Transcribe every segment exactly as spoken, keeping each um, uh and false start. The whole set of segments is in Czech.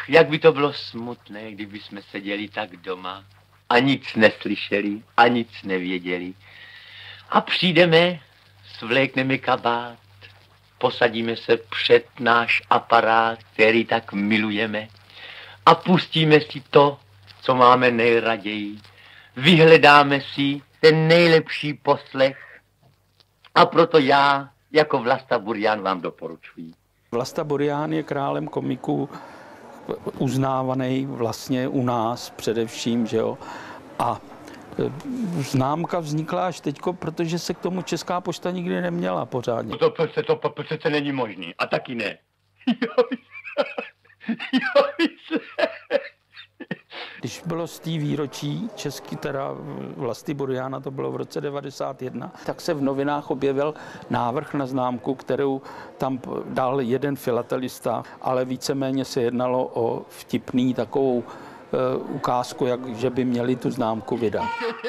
jak by to bylo smutné, kdyby jsme seděli tak doma a nic neslyšeli a nic nevěděli. A přijdeme, svlékneme kabát, posadíme se před náš aparát, který tak milujeme a pustíme si to, co máme nejraději. Vyhledáme si ten nejlepší poslech a proto já jako Vlasta Burian vám doporučuji. Vlasta Burian je králem komiků uznávaný vlastně u nás především, že jo. A známka vznikla až teďko, protože se k tomu Česká pošta nikdy neměla pořádně. To přece, to přece není možný. A taky ne. Jo, jo, Když bylo z té výročí český, teda Vlasty Buriana, to bylo v roce devadesát jedna, tak se v novinách objevil návrh na známku, kterou tam dal jeden filatelista, ale víceméně se jednalo o vtipný takovou uh, ukázku, jak, že by měli tu známku vydat.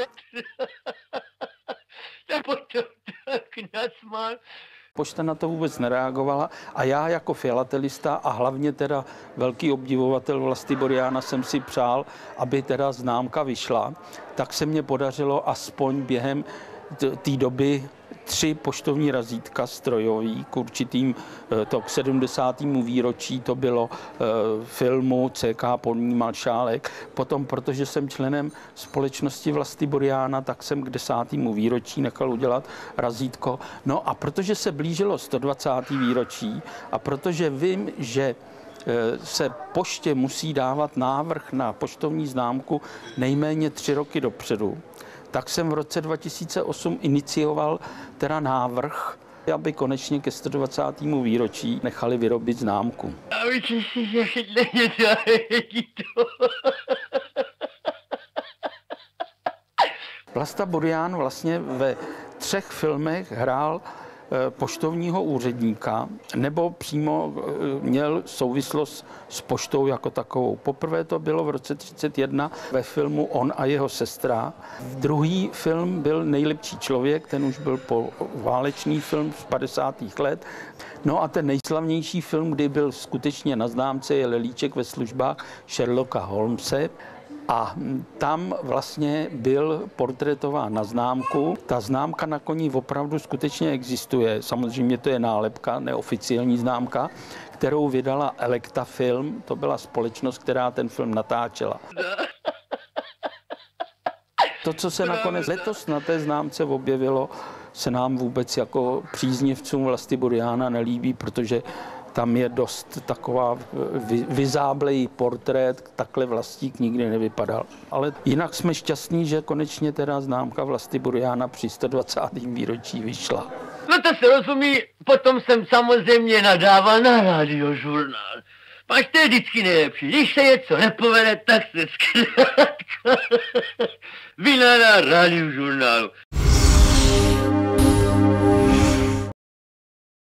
Pošta na to vůbec nereagovala a já jako filatelista a hlavně teda velký obdivovatel Vlasty Buriana jsem si přál, aby teda známka vyšla, tak se mně podařilo aspoň během té doby tři poštovní razítka strojový k určitým, to k sedmdesátému výročí, to bylo e, filmu C K Polní Maršálek. Potom, protože jsem členem společnosti Vlasty Buriana, tak jsem k desátému výročí nechal udělat razítko. No a protože se blížilo sto dvacáté výročí a protože vím, že se poště musí dávat návrh na poštovní známku nejméně tři roky dopředu, tak jsem v roce dva tisíce osm inicioval teda návrh, aby konečně ke sto dvacátému výročí nechali vyrobit známku. Vlasta Burian vlastně ve třech filmech hrál poštovního úředníka, nebo přímo měl souvislost s poštou jako takovou. Poprvé to bylo v roce třicet jedna ve filmu On a jeho sestra. Druhý film byl Nejlepší člověk, ten už byl po válečný film z padesátých let. No a ten nejslavnější film, kdy byl skutečně na známce, je Lelíček ve službách Sherlocka Holmese. A tam vlastně byl portrétován na známku. Ta známka na koni opravdu skutečně existuje. Samozřejmě to je nálepka, neoficiální známka, kterou vydala Elekta Film. To byla společnost, která ten film natáčela. To, co se nakonec letos na té známce objevilo, se nám vůbec jako příznivcům Vlasty Buriana nelíbí, protože tam je dost taková vyzáblej portrét, takhle Vlastík nikdy nevypadal. Ale jinak jsme šťastní, že konečně teda známka Vlasty Buriana při sto dvacátém výročí vyšla. No to se rozumí, potom jsem samozřejmě nadával na Radiožurnál. Pak to je vždycky nejlepší. Když se něco nepovede, tak se zkrátka vina na Radiožurnálu.